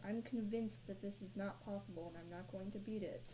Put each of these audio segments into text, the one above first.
I'm convinced that this is not possible and I'm not going to beat it.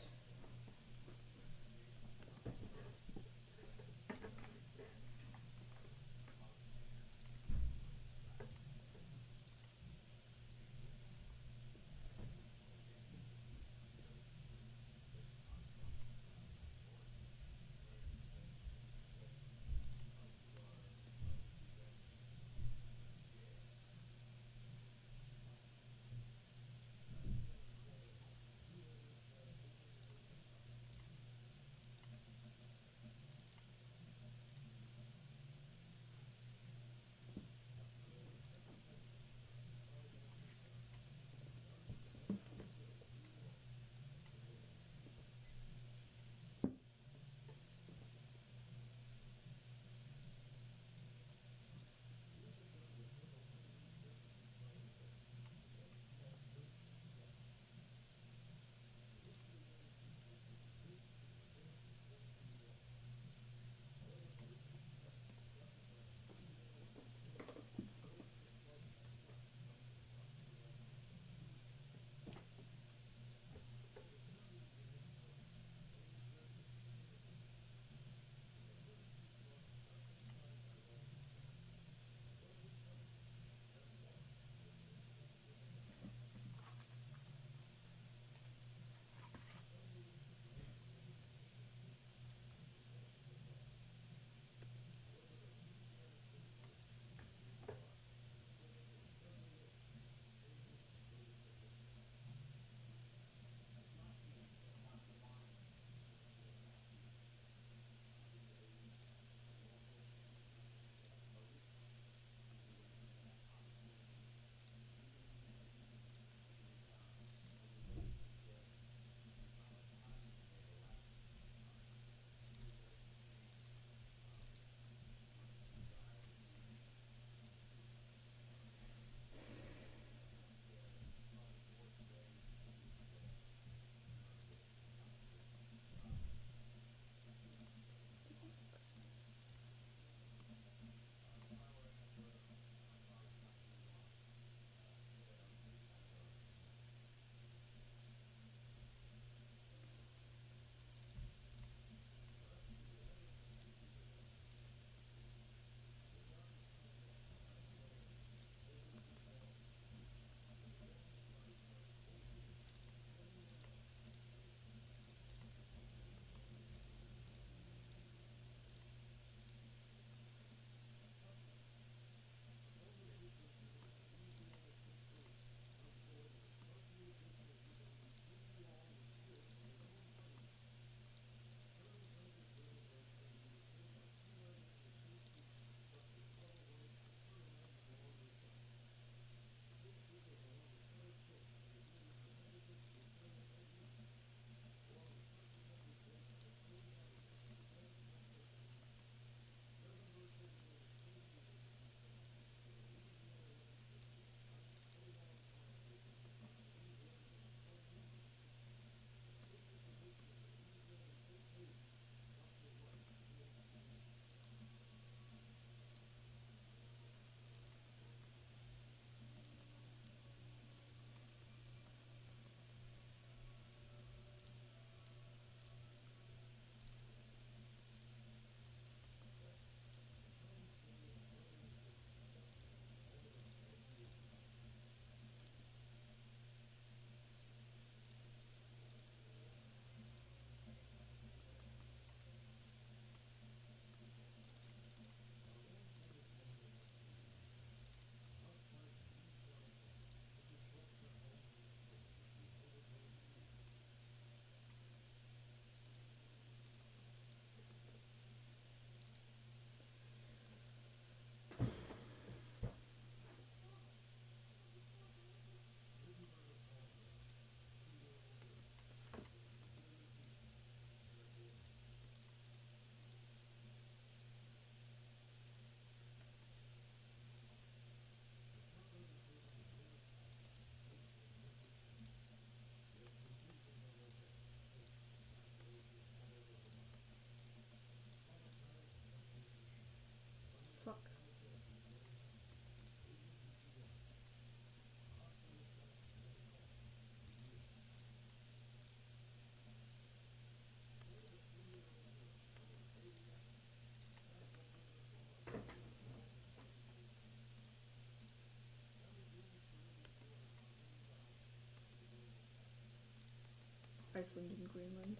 Iceland and Greenland.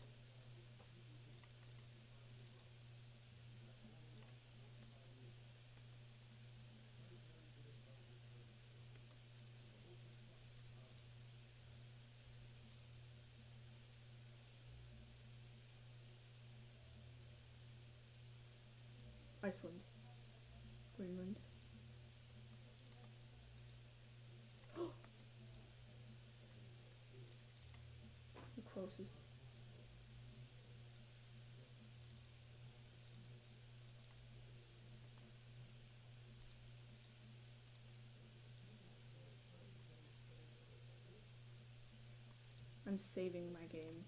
Iceland. Greenland. The closest. I'm saving my game.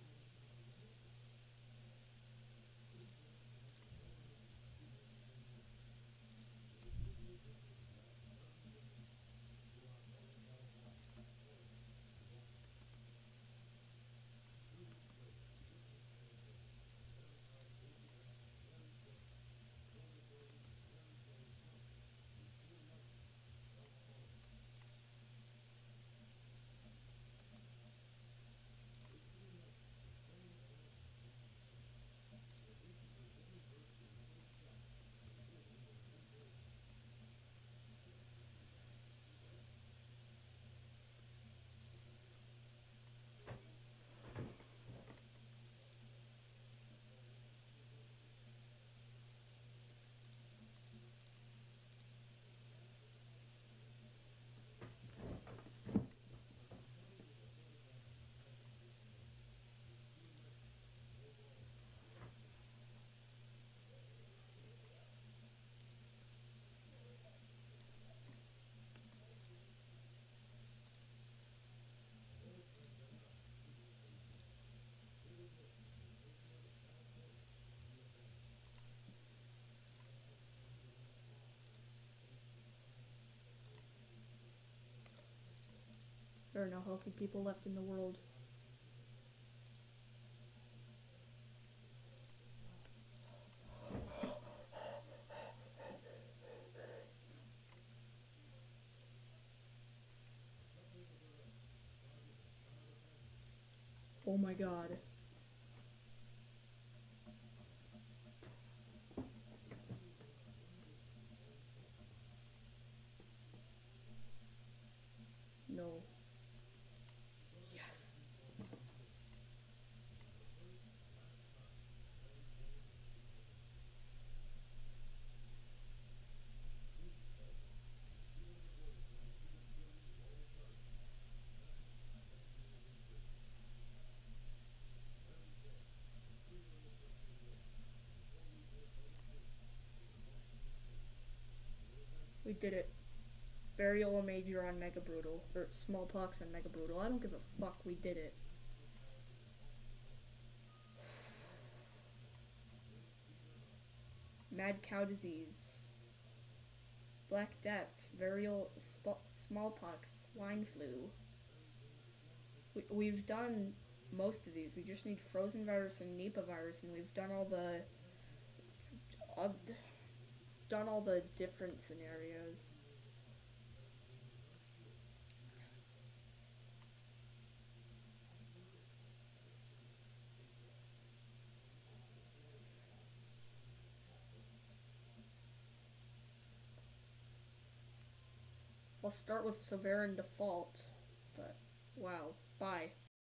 There are no healthy people left in the world. Oh my god. No. Yes. We did it. Variola major on Mega Brutal. Or Smallpox on Mega Brutal. I don't give a fuck, we did it. Mad cow disease. Black death. Smallpox. Swine flu. We've done most of these. We just need frozen virus and Nipah virus, and we've done all the different scenarios. I'll start with Severin default, but wow, bye.